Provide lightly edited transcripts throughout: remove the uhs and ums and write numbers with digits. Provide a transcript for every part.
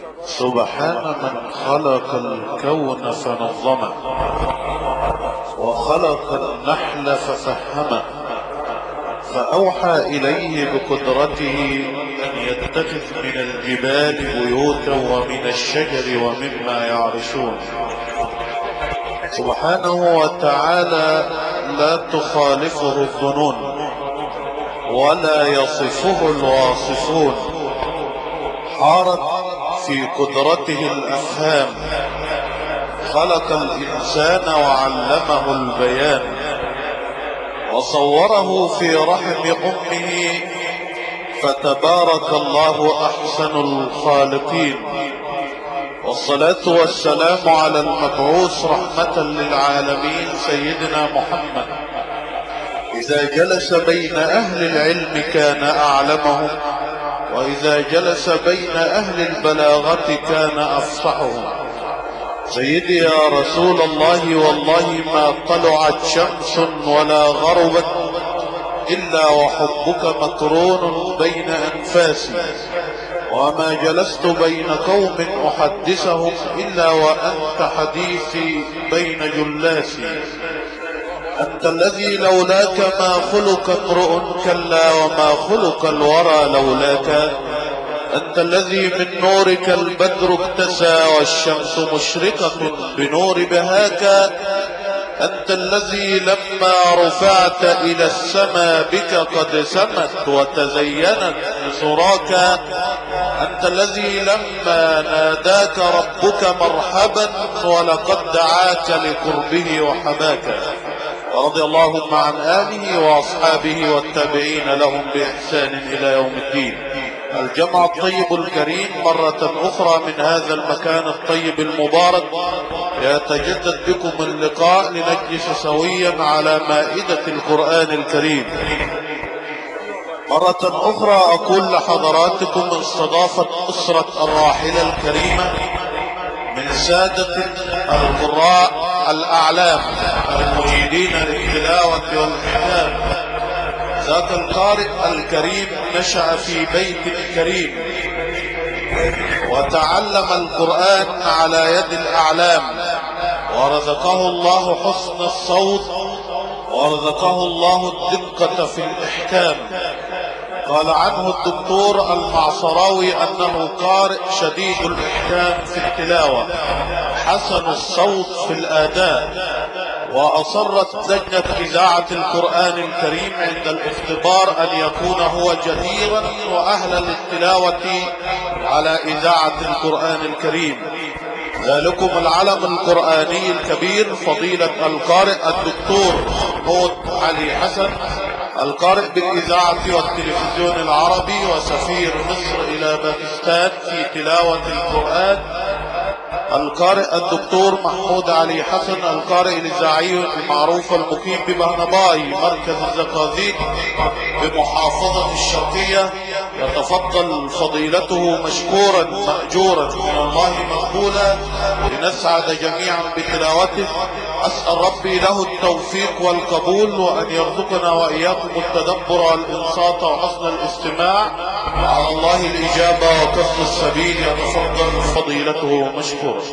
سبحان من خلق الكون فنظمه، وخلق النحل ففهمه، فأوحى إليه بقدرته أن يتخذ من الجبال بيوتا ومن الشجر ومما يعرشون. سبحانه وتعالى لا تخالفه الظنون ولا يصفه الواصفون. حارت في قدرته الأفهام، خلق الإنسان وعلمه البيان، وصوره في رحم أمه، فتبارك الله أحسن الخالقين. والصلاة والسلام على المبعوث رحمة للعالمين سيدنا محمد. إذا جلس بين أهل العلم كان أعلمهم، وإذا جلس بين أهل البلاغة كان أفصحهم. سيدي يا رسول الله، والله ما طلعت شمس ولا غربت إلا وحبك مقرون بين أنفاسي، وما جلست بين قوم أحدثهم إلا وأنت حديثي بين جلاسي. أنت الذي لولاك ما خلق امرؤ كلا، وما خلق الورى لولاك. أنت الذي من نورك البدر اكتسى، والشمس مشرقة بنور بهاك. أنت الذي لما رفعت إلى السماء بك قد سمت وتزينت بسراك. أنت الذي لما ناداك ربك مرحبا ولقد دعاك لقربه وحماك. ورضي اللهم عن آله وأصحابه والتابعين لهم بإحسان إلى يوم الدين. الجمع الطيب الكريم مرة أخرى من هذا المكان الطيب المبارك يتجدد بكم اللقاء لنجلس سويا على مائدة القرآن الكريم. مرة أخرى أقول لحضراتكم استضافت أسرة الراحلة الكريمة من سادة القراء الأعلام المجيدين للتلاوة والختام. ذاك القارئ الكريم نشأ في بيت كريم، وتعلم القرآن على يد الأعلام، ورزقه الله حسن الصوت، ورزقه الله الدقة في الإحكام. قال عنه الدكتور المعصراوي أنه قارئ شديد الإحكام في التلاوة، حسن الصوت في الأداء. وأصرت لجنة إذاعة القرآن الكريم عند الاختبار أن يكون هو جديرا وأهلا للتلاوة على إذاعة القرآن الكريم. ذلكم العلم القرآني الكبير فضيلة القارئ الدكتور محمود علي حسن، القارئ بالإذاعة والتلفزيون العربي وسفير مصر إلى باكستان في تلاوة القرآن. القارئ الدكتور محمود علي حسن، القارئ الإذاعي المعروف المقيم ببهنباي مركز الزقازيق بمحافظة الشرقية، يتفضل فضيلته مشكورا مأجورا من الله مقبولا لنسعد جميعا بتلاوته. أسأل ربي له التوفيق والقبول، وأن يرزقنا وإياكم التدبر والإنصات وحسن الاستماع، وعلى الله الإجابة وقصد السبيل. يتفضل فضيلته مشكورا.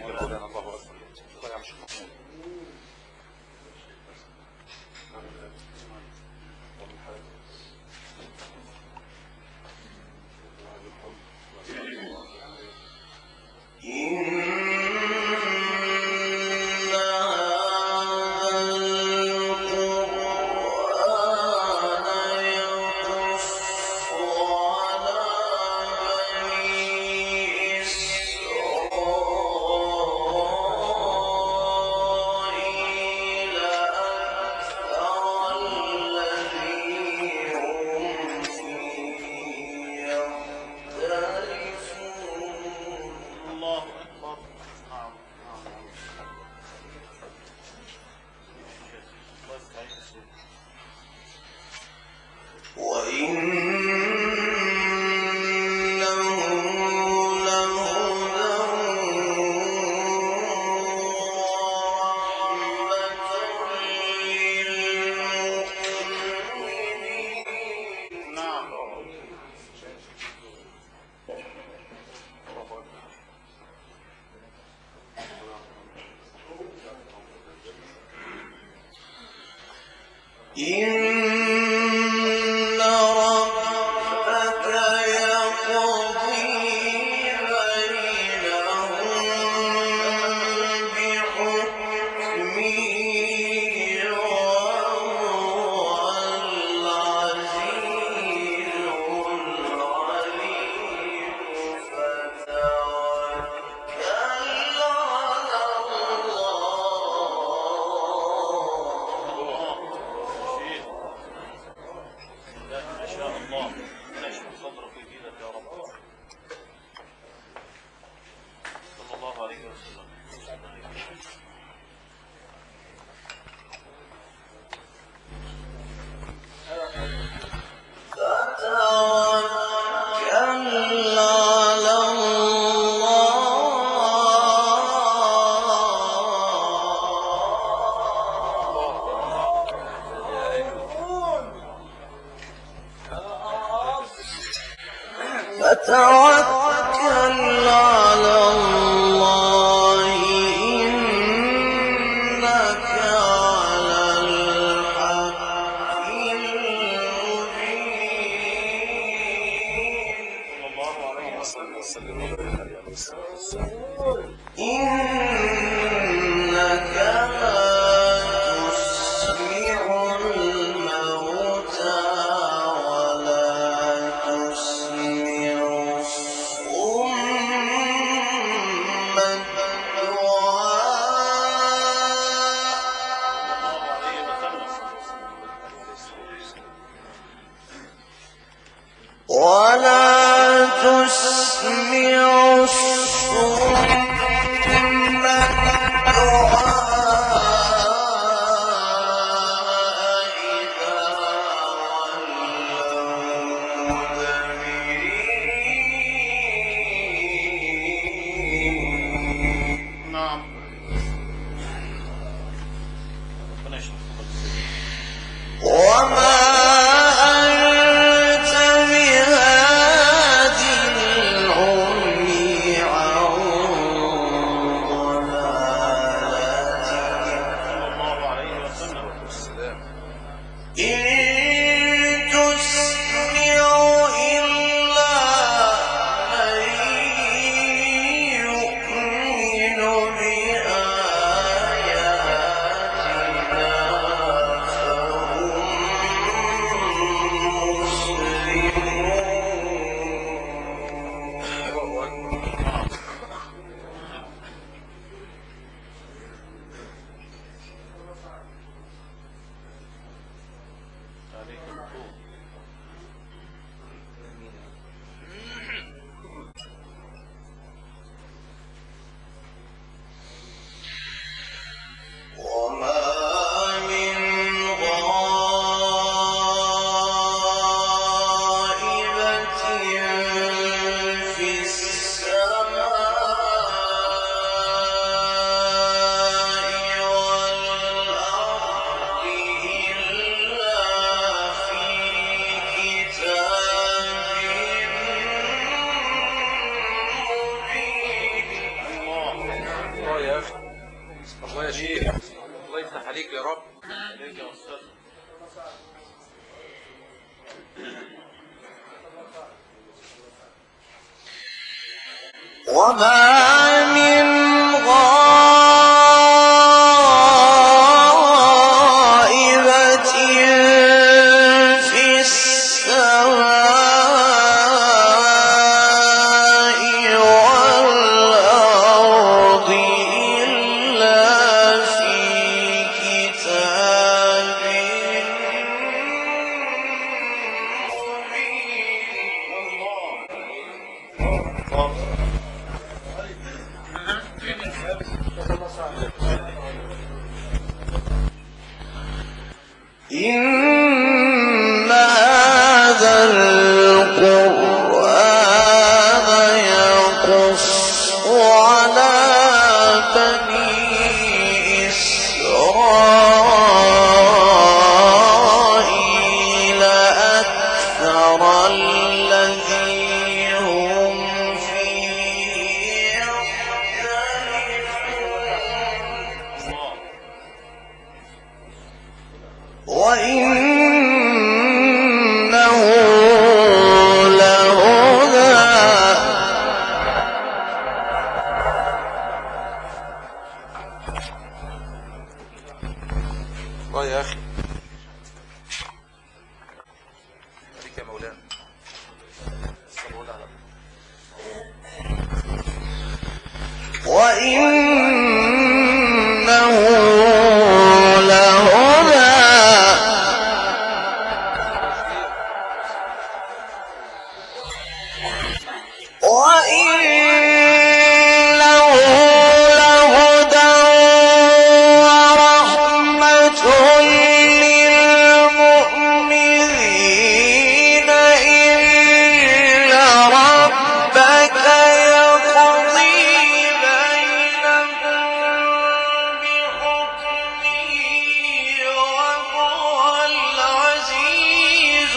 فتوكل على الله إنك على الحق المبين إنك لا تسمع الموتى ولا تسمع الصم الدعاء ولا تسمع الصم وما أنت بهاد العمي عن ضلالتهم إن تسمع إلا من يؤمن بها الله يا أخي، الله يا شيخ، الله يفتح عليك يا رب. وما من غائبة في السماء والأرض إلا في كتاب إن هذا القرآن يقص على بني إسرائيل أكثر الذي هم فيه يختلفون وإنه لهدى الله يا أخي، عليك يا مولانا. وإنه لهدى وإنه لهدى ورحمة للمؤمنين إن ربك يقضي بينهم بحكمه وهو العزيز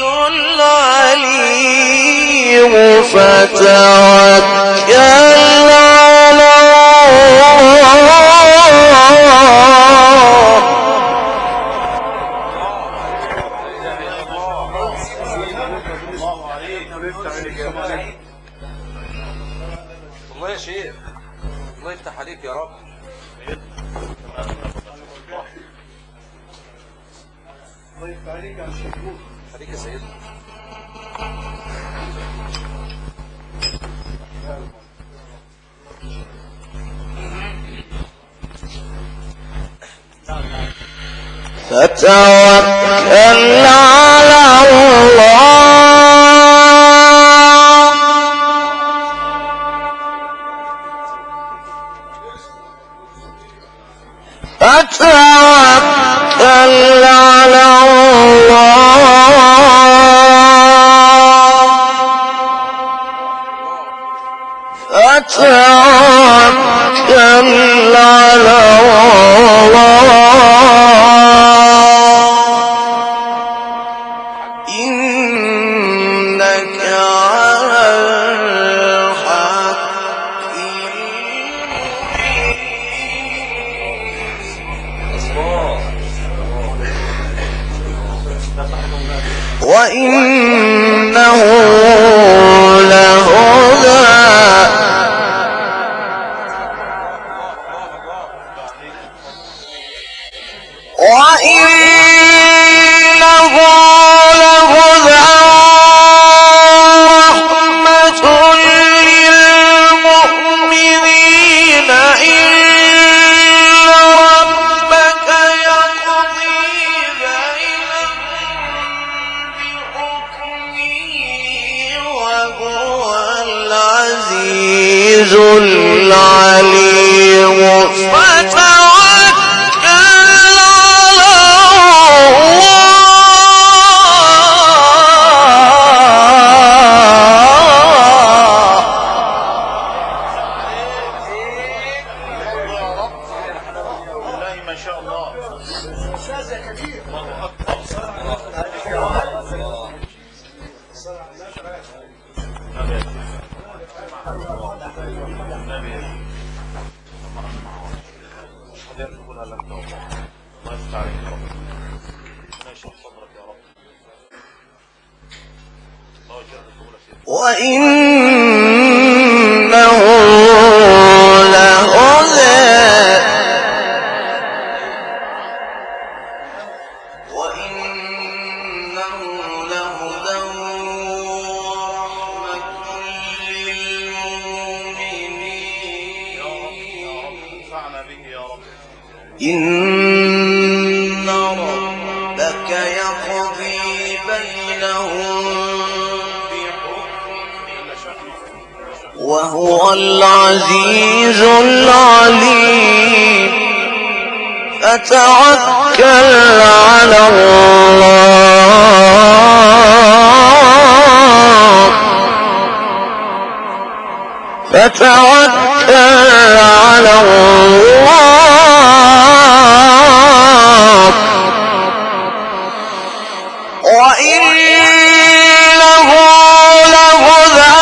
العليم فتوكل على الله يا شيخ، الله يفتح عليك يا رب. عليك يا سيدنا. فتوكل على الله فتوكل على فتوكل على الله إنك على الحق وإنه لهدى وإنه لهدى ورحمة للمؤمنين إن ربك يقضي بينهم بحكمه وهو العزيز العليم فتوكل ما شاء الله. تقولها لك والله. الله يفتح عليك يا رب. ربنا يشرح صدرك يا رب. الله يجعل القبول فيك. وإنه لهدى إن ربك يقضي بينهم وهو العزيز العليم فتوكل على الله فتوكل على الله وإنه لهدى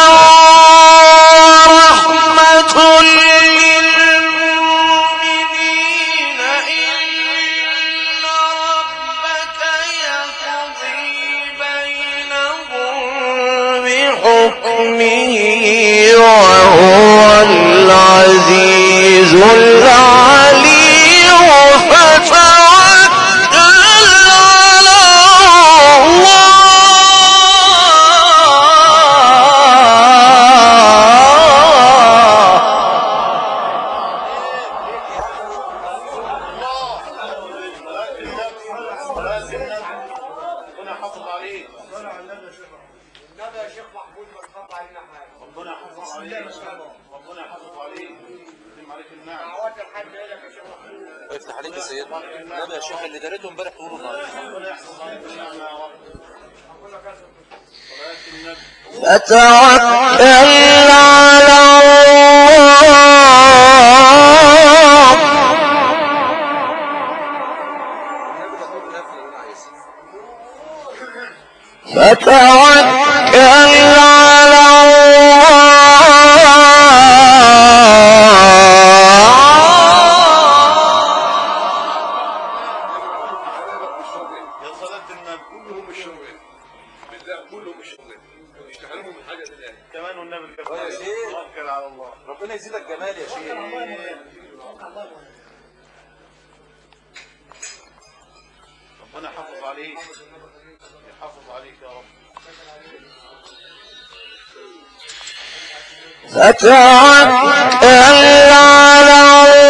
ورحمة للمؤمنين إن ربك يقضي بينهم بحكمه وهو العزيز العليم فتوكل على الله ربنا يحافظ عليك. ربنا يحافظ عليك. ربنا يحافظ عليك. يديم عليك النعم. افتح عليك يا سيدنا. النبي يا شيخ اللي دارته امبارح تقوله النهارده. ربنا يحفظ عليك النعمة يا رب. صلاة النبي. فتوكل على الله فتوكل على يا صلاة النبي. كلهم الشغل بالله كلهم الشغل يشتغلوا من حاجه لله كمان والنبي يا الكفار. شيخ. توكل على الله. ربنا يزيدك جمال يا شيخ. ربنا يحافظ عليك. يحافظ عليك يا رب. فتوكل على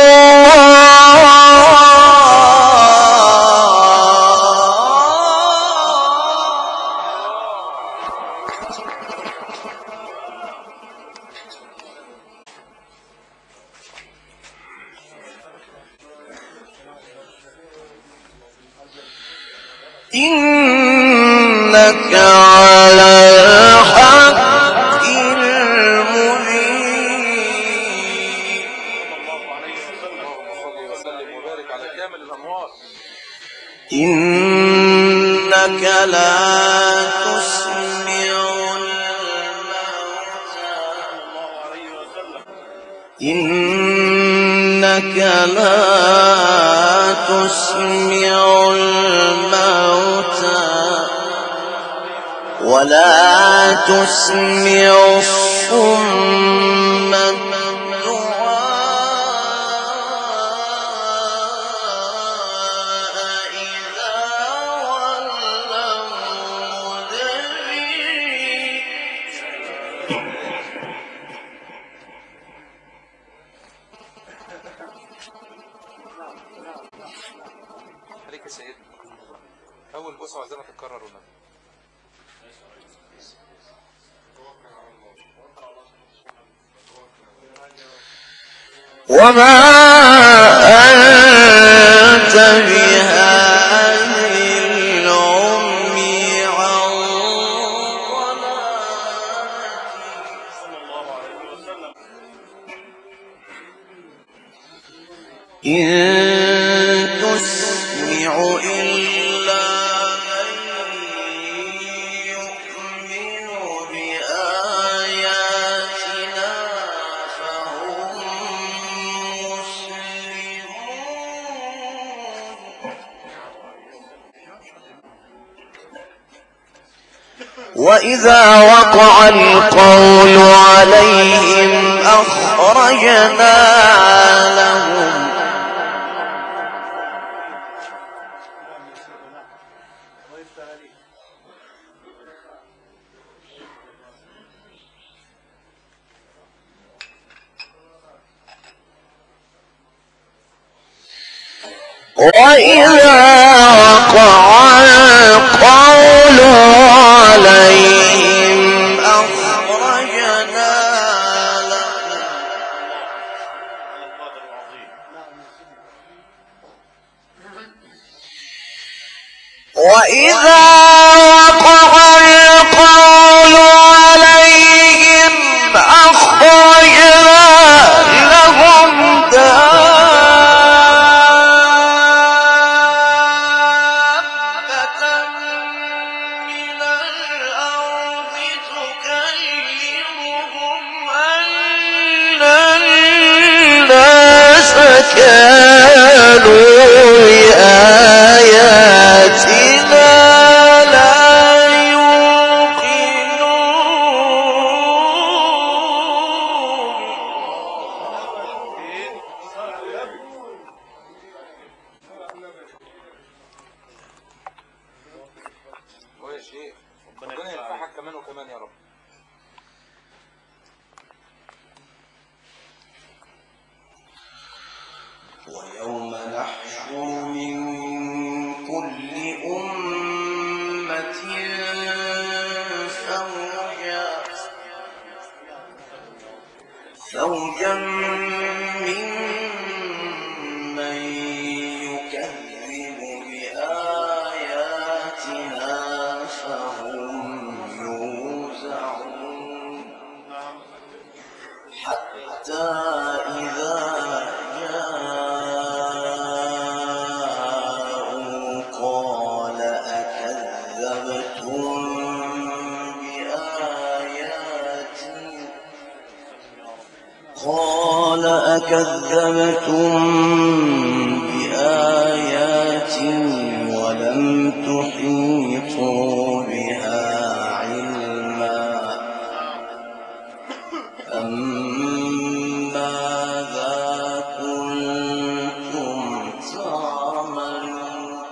إنك على الحق المبين الله عليه وسلم. اللهم صل وسلم وبارك على كامل الاموال. إنك لا تسمع الموتى الله عليه وسلم. إنك لا تسمع الموتى ولا تسمع الصم الدعاء إذا ولوا مدبرين عليك يا سيدنا. اول بوسه عايزينها تتكرر والنبي. وما أنت بهاد العمي عن ضلالتهم صلى الله عليه وسلم. إن تسمع إلا من يؤمن بآياتنا فهم مسلمون وإذا وقع القول عليهم أخرجنا لهم وإذا وقع القول عليهم أخرجنا لهم وإذا وقع القول عليهم أخرجنا لهم كانوا بآياتنا لا شيخ ربنا ينفعك كمان وكمان يا رب. ويوم نحشر من كل أمة فوجا ممن يكذب بآياتنا فهم يوزعون حتى إذا قال أكذبتم بآياتي ولم تحيطوا بها علما أم ماذا كنتم تعملون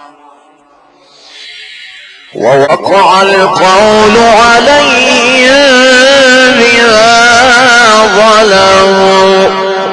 ووقع القول عليهم بما ظلموا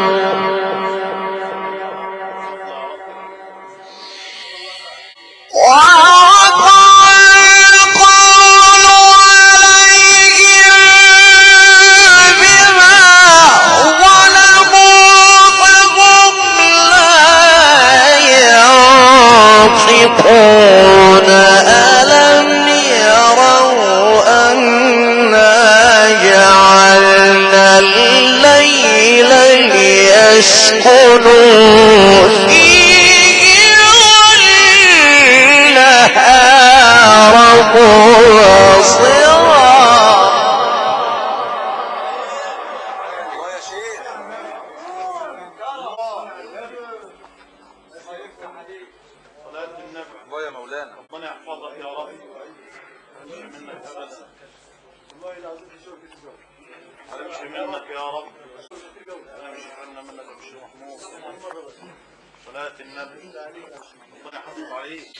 ألم يروا أنا جعلنا الليل ليسكنوا فيه والنهار مبصرا الله يا مولانا ربنا يحفظك يا رب. مش منك يا رب. مش منك مش محمود. صلاة النبي ربنا يحفظك عليك.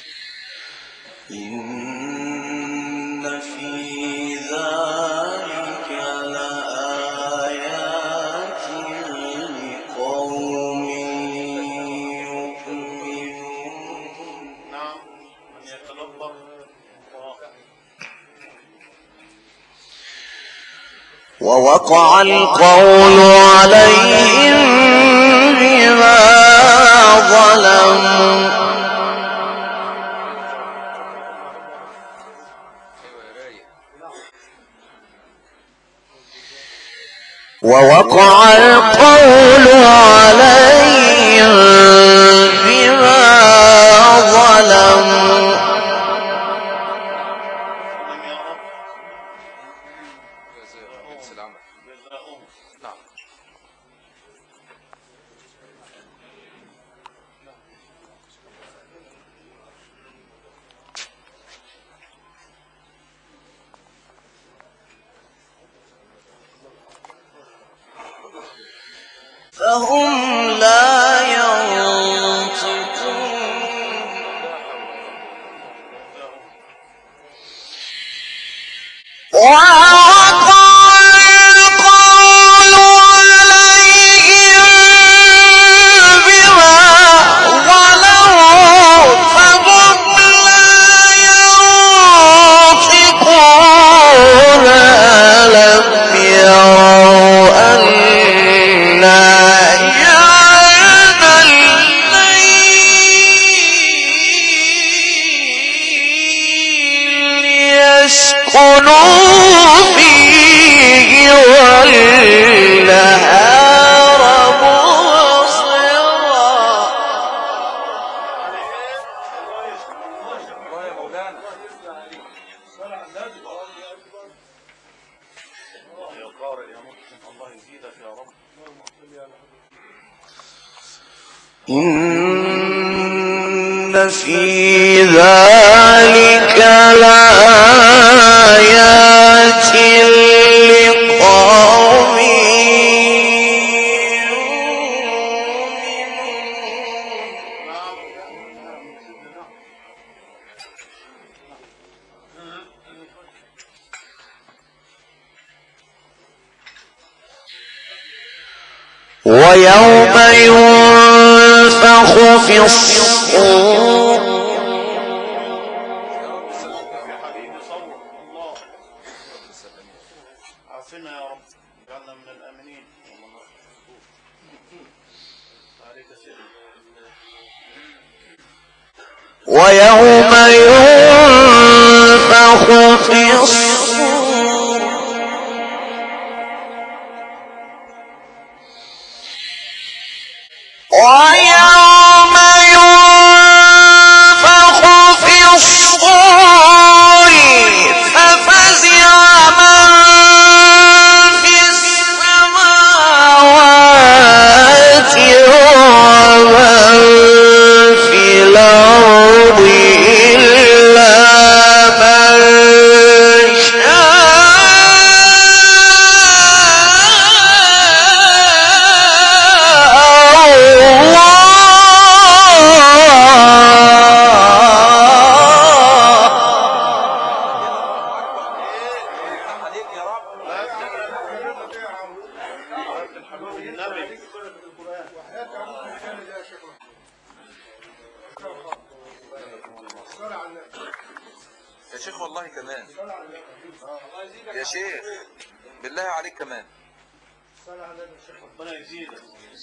إن في ذلك لآيات لقوم يؤمنون. نعم من يتلطف ووقع القول عليهم بما ظلموا ووقع القول عليهم بما ظلموا نعم. فهم لا ينطقون إن في ذلك لآيات لقوم ويوم ينفخ في الصور عافنا يا رب اجعلنا من الآمنين ويوم ينفخ في الصور ويوم ينفخ في الصور ففزع من في السماوات ومن في الأرض إلا من يا شيخ والله كمان يا شيخ بالله عليك كمان ربنا يزيدك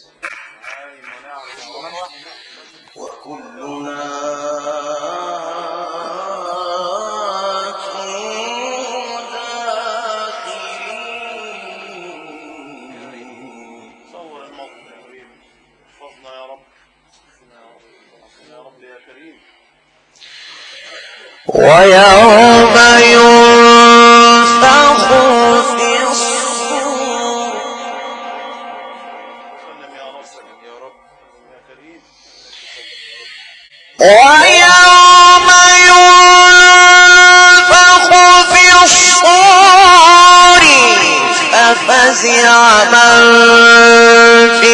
وكلنا صور الموقف يا حبيبي احفظنا يا رب يا رب يا كريم ويوم ينفخ في الصور سلم يا رب سلم يا رب يا كريم ويوم ينفخ في الصور ففزع من في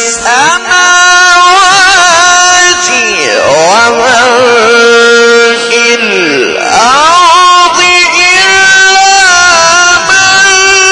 السماوات ومن في الأرض إلا من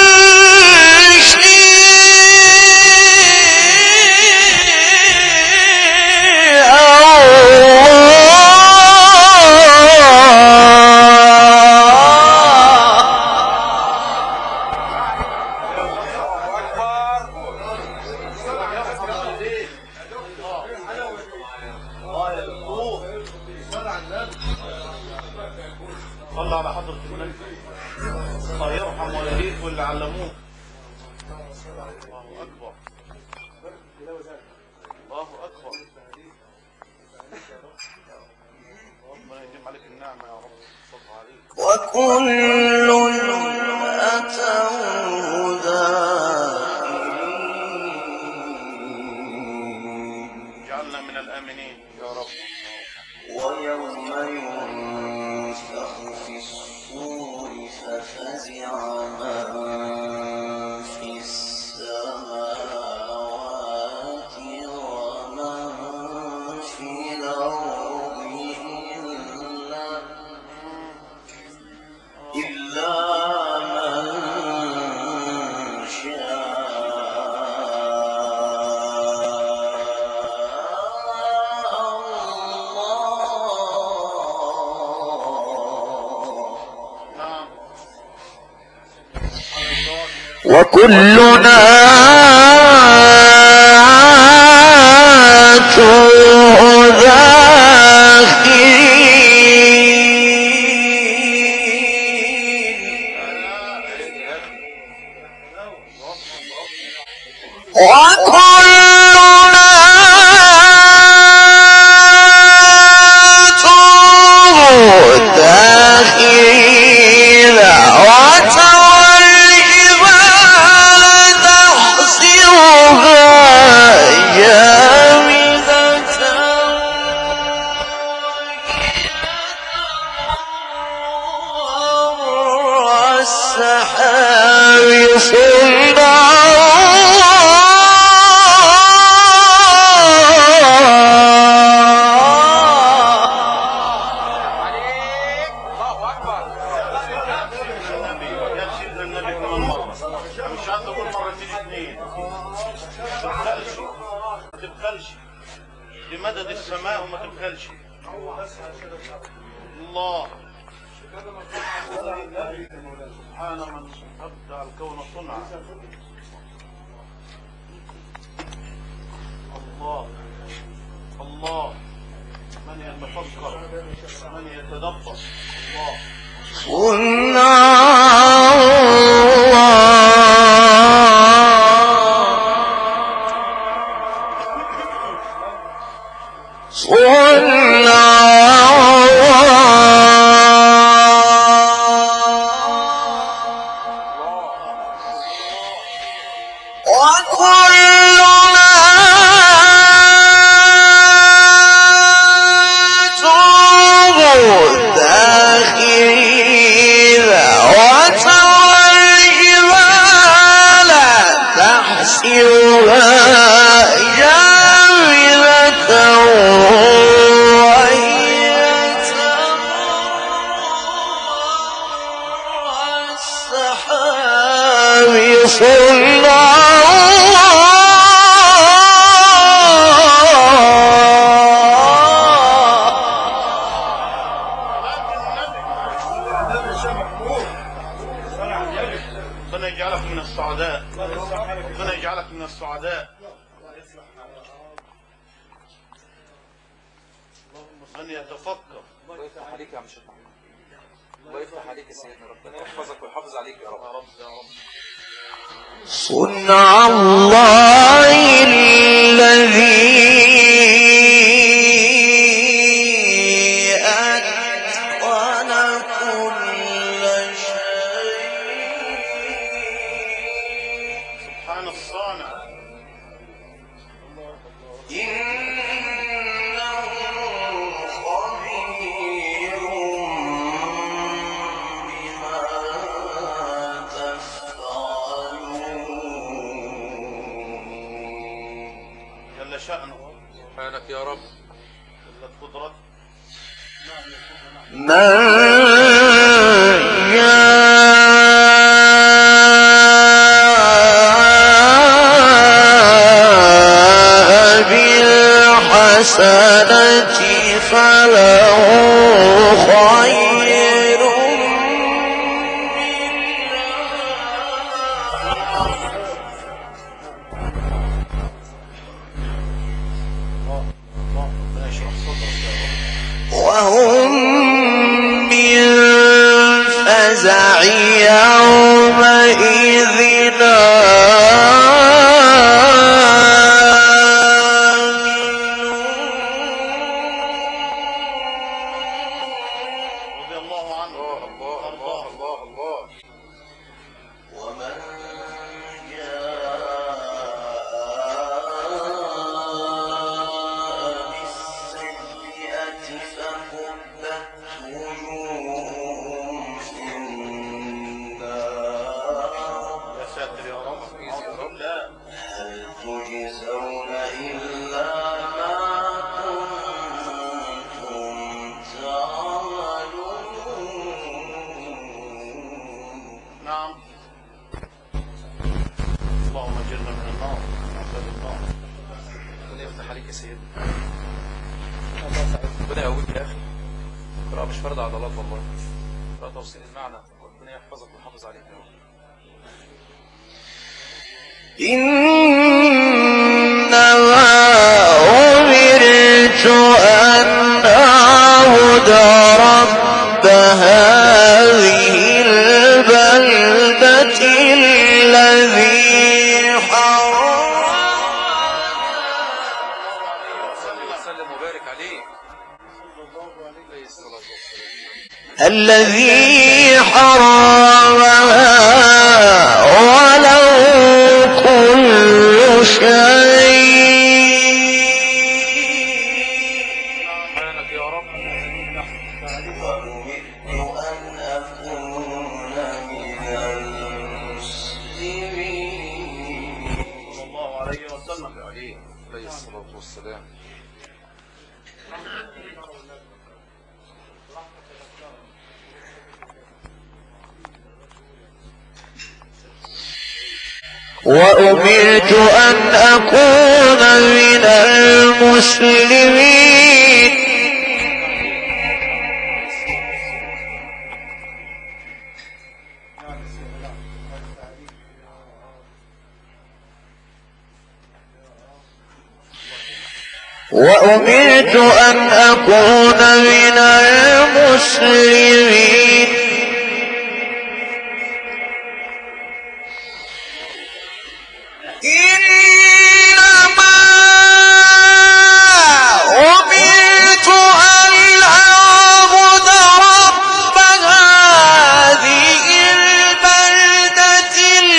صلى على حضرة النبي الله يرحم والديك واللي علموه الله أكبر الله أكبر ربنا يديم عليك النعمة يا رب صل عليك وكل أتوه داخلين اجعلنا من الآمنين يا رب ويوم ينفخ في الصور ففزع من في السماوات وكلنا آتوه داخرين وكلنا آتوه داخرين وترى الجبال تحسبها جامدة والسحاب بمدد السماء وما تبخلش. الله سبحان من أبدع الكون صنعا. الله الله من يتفكر من يتدبر. الله ربنا يجعلك من السعداء. ربنا يجعلك من السعداء. من يتفكر. الله يفتح عليك يا عم شيخ محمود. الله يفتح عليك يا سيدنا. ربنا يحفظك ويحافظ عليك يا رب. يا رب. صنع الله الذي أتقن كل شيء. سبحان الصانع. إنه خبير بما تفعلون. جل شأنه. سبحانك يا رب. جلت قدرته. من جاء بالحسنة فله خير ربنا يشرح صدرك يا رب. وهم من فزع يومئذ رضي الله عنه. الله الله الله الله. ومن جاء بالسيئة فكبت وجوههم في النار يا ساتر يا رب. لا هل تجزون إلا ما كنتم تعملون. نعم. اللهم اجرنا من النار. عذاب النار. ربنا يفتح عليك يا سيدنا. ربنا يقويك يا اخي. القراءة مش فرض عضلات والله. القراءة توصيل المعنى. ربنا يحفظك ويحافظ عليك يا رب. إنما أمرت أن أعبد رب هذه البلدة الذي وسلم وبارك عليه. الذي حرمها وله كل شيء. سبحانك يا رب. وأمرت أن أكون من المسلمين. صلى الله عليه وسلم. عليه الصلاة والسلام. وأمرت أن أكون من المسلمين. وأمرت أن أكون من المسلمين. إنما أمرت أن أعبد رب هذه البلدة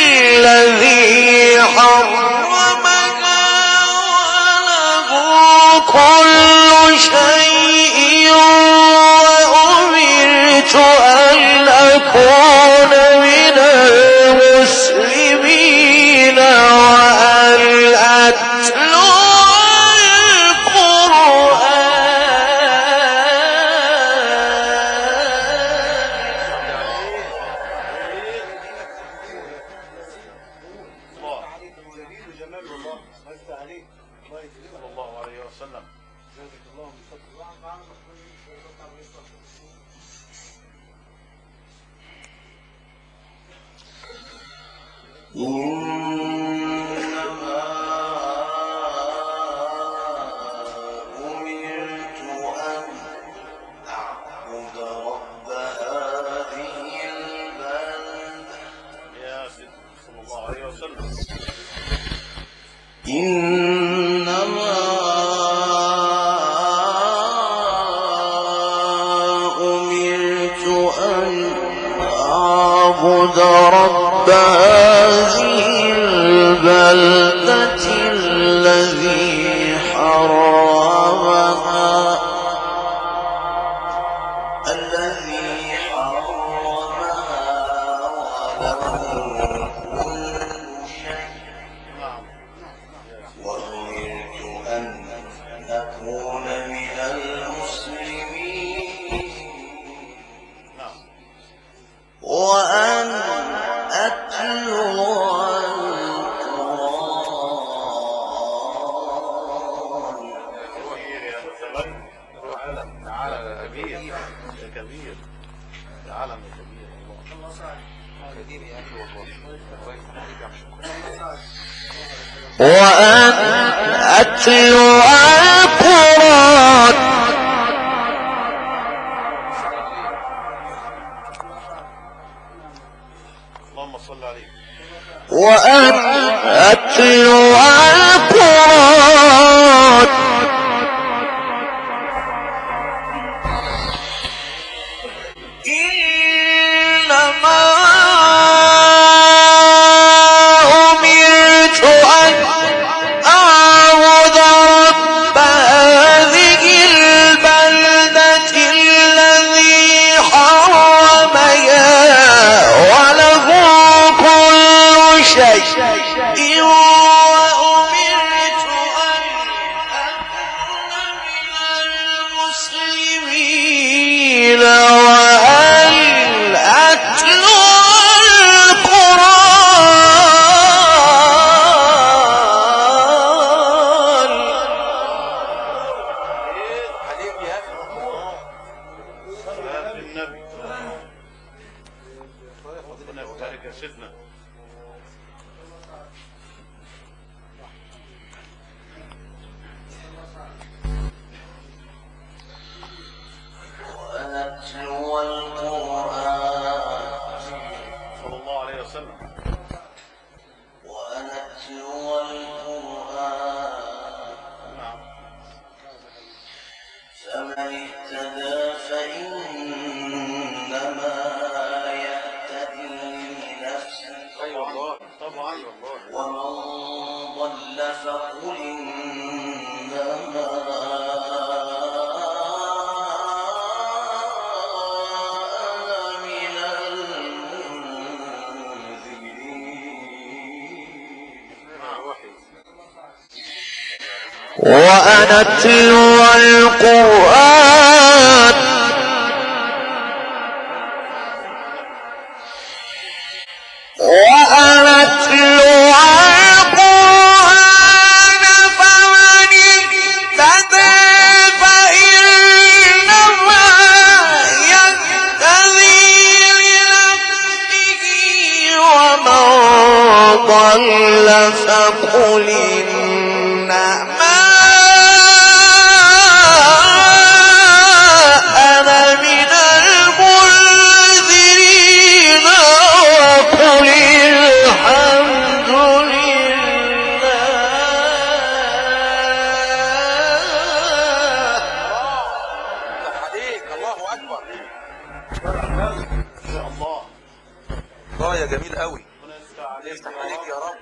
الذي حرمها وله كل شيء. وأمرت أن أكون من المسلمين وأن أتلو صلى الله عليه وسلم. إنما أمرت أن أعبد رب هذه البلدة. يا سيدي صلى الله عليه وسلم. إنما أمرت أن أعبد رب هذه البلدة الذي حرمها وله كل شيء. وأمرت أن أكون من المسلمين وأن أتلو القرآن. تعالى يا كبير يا كبير يا عالم يا كبير. كريم يا أخي والله. الله يخليك يا عم شكرا. وأن أتلو القرآن. اللهم صل عليه. وأن أتلو القرآن. إنما أمرت أن أعبد رب هذه البلدة الذي حرمها وله كل شيء. وأمرت أن أكون من المسلمين وأن أتلو القرآن. عليك يا أخي. صلاة النبي. ربنا يبارك يا سيدنا. وأن أتلو القرآن وأن أتلو القرآن فمن اهتدى فإنما يهتدي لنفسه ومن ضل فقل إنما أنا من المنذرين وقل الحمد لله. عليك الله اكبر. ان شاء الله. غاية جميل قوي. ربنا يفتح عليك يفتح عليك يا رب.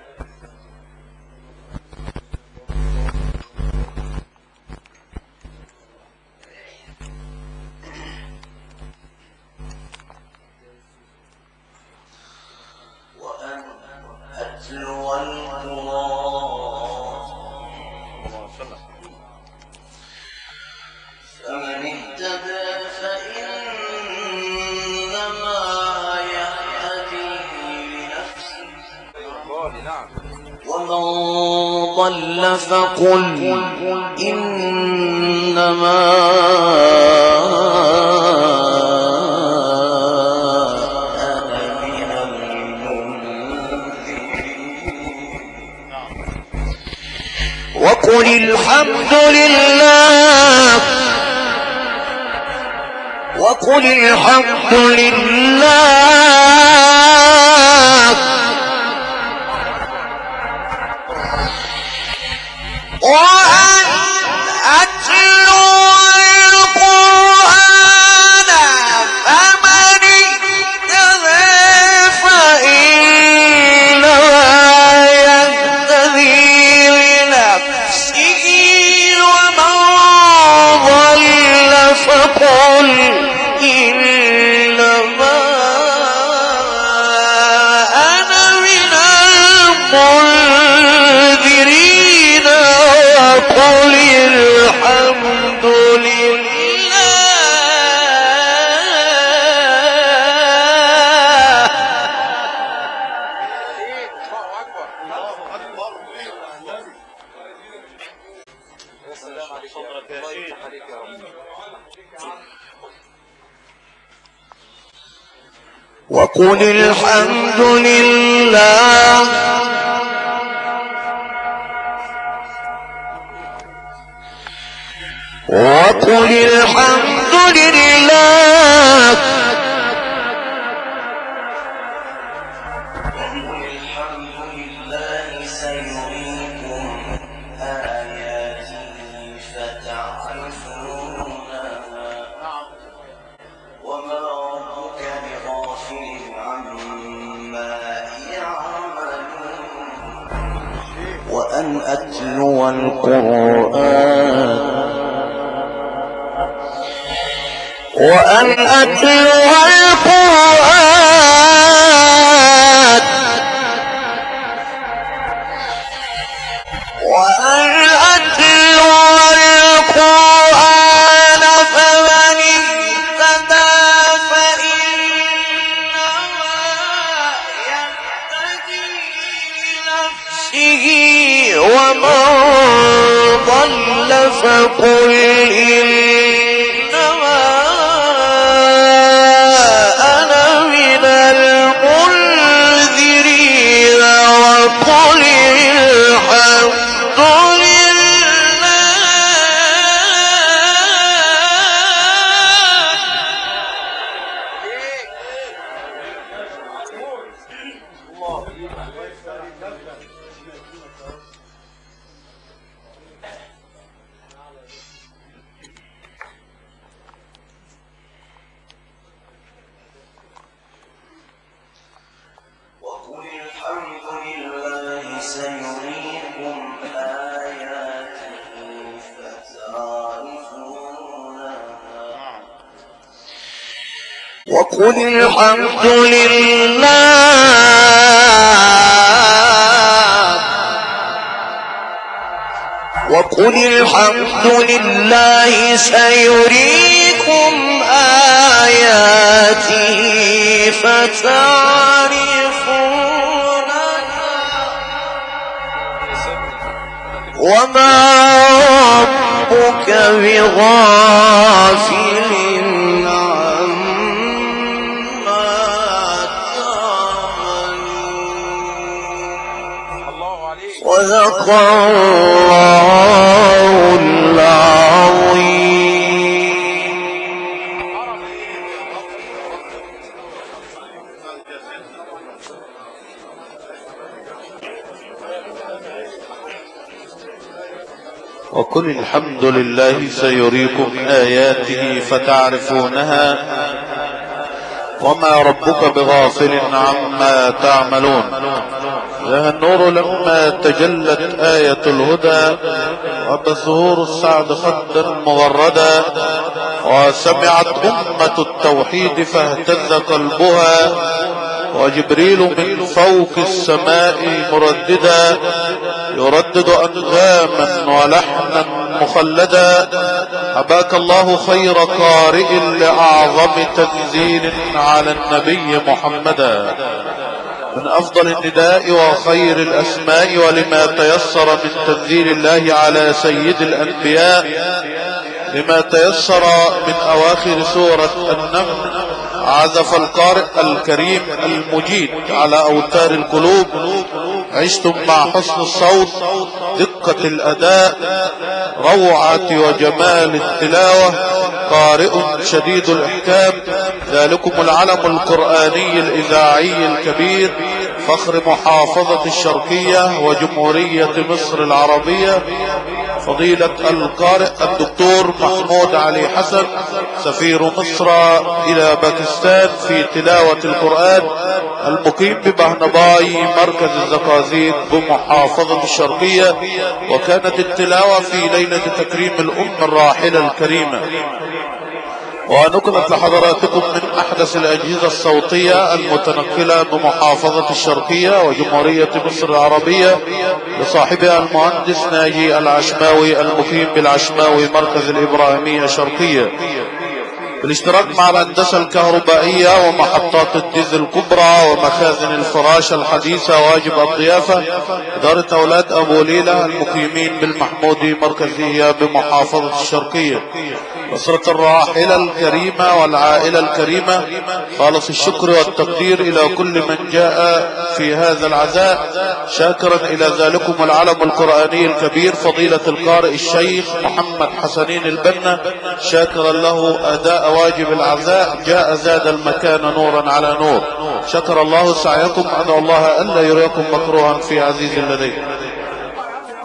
وأن أتلو القرآن فمن اهتدى فإنما يهتدي لنفسه نعم. ومن ضل فقل إنما أنا من المنذرين وقل الحمد لله وقل الحمد لله وأن أتلو القرآن فمن اهتدى فإنما يهتدي لنفسه ومن ضل فقل إنما أنا من المنذرين وقل الحمد لله. الله اكبر. يا سلام عليك يا رب. الله يفتح عليك يا رب. وقل الحمد لله وقل الحمد لله وقل الحمد لله سيريكم آياته فتعرفونها وما ربك بغافل عما يعملون وأن أتلو القرآن وأن أتلو القرآن وأن أتلو القرآن فمن اهتدى فإنما يهتدي لنفسه ومن ضل فقل إنما أنا من المنذرين وقل الحمد وقل الحمد لله سيريكم آياته فتعرفونها وقل الحمد لله وقل الحمد لله سيريكم آياته فتعرفونها وما ربك بغافل عما تعملون الله عليك. صدق الله العظيم. وقل الحمد لله سيريكم آياته فتعرفونها وما ربك بغافل عما تعملون. لها النور لما تجلت آية الهدى وبظهور السعد خدا مغردا وسمعت أمة التوحيد فاهتز قلبها وجبريل من فوق السماء مرددا يردد أنغاما ولحنا مخلدا. حباك الله خير قارئ لأعظم تنزيل على النبي محمدا من أفضل النداء وخير الأسماء ولما تيسر من تنزيل الله على سيد الأنبياء لما تيسر من أواخر سورة النمل. عزف القارئ الكريم المجيد على أوتار القلوب. عشتم مع حسن الصوت دقة الأداء روعة وجمال التلاوة. قارئ شديد الإحكام ذلكم العلم القرآني الإذاعي الكبير فخر محافظة الشرقية وجمهورية مصر العربية فضيلة القارئ الدكتور محمود علي حسن سفير مصر إلى باكستان في تلاوة القرآن المقيم ببهنباي مركز الزقازيق بمحافظة الشرقية. وكانت التلاوة في ليلة تكريم الأم الراحلة الكريمة. ونقلت لحضراتكم من أحدث الأجهزة الصوتية المتنقلة بمحافظة الشرقية وجمهورية مصر العربية لصاحبها المهندس ناجي العشماوي المقيم بالعشماوي مركز الإبراهيمية الشرقية بالاشتراك مع الهندسة الكهربائية ومحطات الديزل الكبرى ومخازن الفراشة الحديثة واجب الضيافة إدارة أولاد أبو ليلى المقيمين بالمحمودي مركزية بمحافظة الشرقية. أسرة الراحلة الكريمة والعائلة الكريمة خالص الشكر والتقدير إلى كل من جاء في هذا العزاء شاكرا إلى ذلكم العلم القرآني الكبير فضيلة القارئ الشيخ محمد حسنين البنا شاكرا له أداء واجب العزاء جاء زاد المكان نورا على نور. شكر الله سعيكم. أدعو الله ألا يريكم مكروها في عزيز لديه.